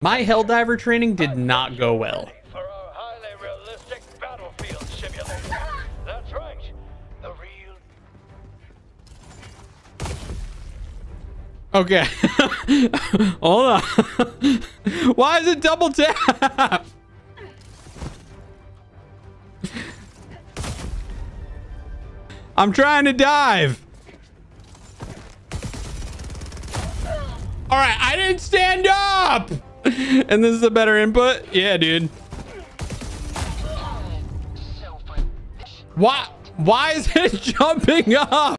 My Helldiver training did not go well. For our highly realistic battlefield simulator. That's right. The real. Okay. Hold on. Why is it double tap? I'm trying to dive. All right, I didn't stand up. And this is a better input. Yeah, dude. Why is it jumping up?